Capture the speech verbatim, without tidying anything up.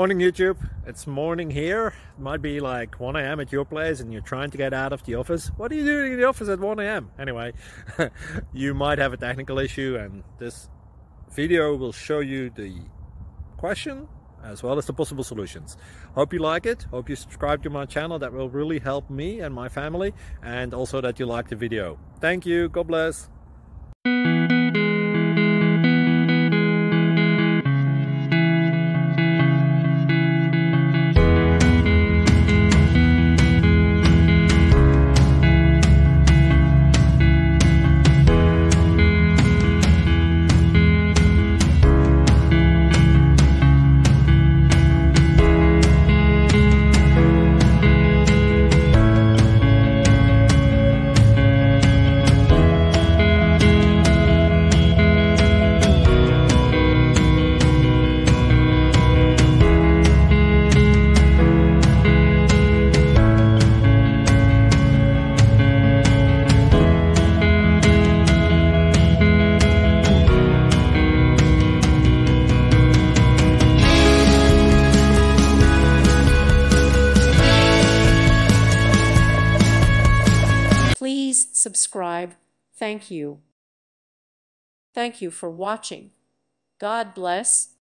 Morning YouTube, it's morning here. It might be like one A M at your place and you're trying to get out of the office. What are you doing in the office at one A M? Anyway, you might have a technical issue and this video will show you the question as well as the possible solutions. Hope you like it, hope you subscribe to my channel. That will really help me and my family, and also that you like the video. Thank you, God bless. Please subscribe. Thank you. Thank you for watching. God bless.